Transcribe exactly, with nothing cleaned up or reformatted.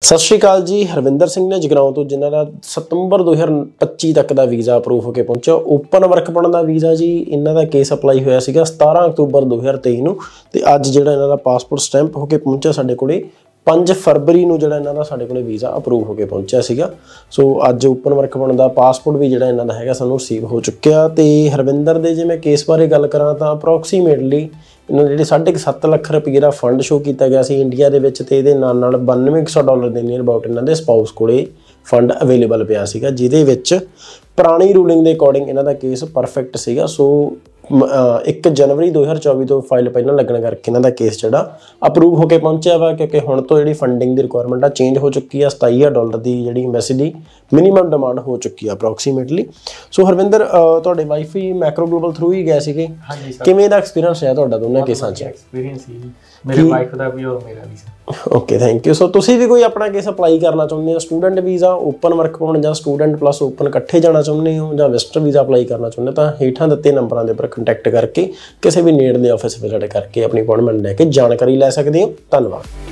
सत श्री अकाल जी। हरविंदर सिंह ने जगराओं तो जिन्हों का सतंबर दो हज़ार पच्ची तक का वीज़ा अप्रूव होकर पहुंचा। ओपन वर्क बनने का वीज़ा जी इन्हों का केस अपलाई होया सीगा सतारह अक्तूबर दो हज़ार तेई नूं ते अज जिहड़ा इन्हों का पासपोर्ट स्टैंप होकर पहुंचा साडे कोले पाँच फरवरी नूं जिहड़ा इन्हों का साडे कोले वीज़ा अप्रूव होकर पहुंचा सीगा। सो अज ओपन वर्क बनदा पासपोर्ट भी जिहड़ा इन्हों का हैगा सानूं रिसीव हो चुक्या। ते हरविंदर दे जे मैं केस बारे गल करां तां अप्रोक्सीमेटली इन्होंने जिहड़े साढ़े क सत्त लख रुपये का फंड शो किया गया सी इंडिया के विच ते इहदे नाल नाल बानवे सौ डॉलर के नीयर अबाउट इन्हों के स्पाउस कोले फंड अवेलेबल पिया सीगा, जिहदे विच पुरानी रूलिंग के अकॉर्डिंग इन्हों का केस परफेक्ट सीगा। सो एक जनवरी दो हज़ार चौबी तो फाइल पहले लगने करके इन्हों का केस जोड़ा अप्रूव होकर पहुंचा वा, क्योंकि हुण तो जी फंडिंग की रिक्वायरमेंट आ चेंज हो चुकी है। सताई हज़ार डॉलर की जी एम्बेसी की मिनीमम डिमांड हो चुकी है अप्रोक्सीमेटली। सो हरविंदर तुहाडे वाइफ ही मैक्रो ग्लोबल थ्रू ही गए सीगे, किवें दा एक्सपीरियंस है तुहाडा दोनों केसां च? एक्सपीरियंस ही मेरे वाइफ दा भी और मेरा भी। Okay thank you. सो तुसीं भी कोई अपना केस अप्लाई करना चाहुंदे हो, स्टूडेंट वीज़ा ओपन वर्क पाउण जां स्टूडेंट प्लस ओपन इकट्ठे जाना चाहुंदे हो जां विजिटर वीज़ा अप्लाई करना चाहुंदे तां हेठां दित्ते नंबरां दे उपर कंटैक्ट करके किसी भी नेड़ले ऑफिस विजिट करके अपनी अपॉइंटमेंट लैके जानकारी लै सकदे हो। धन्नवाद।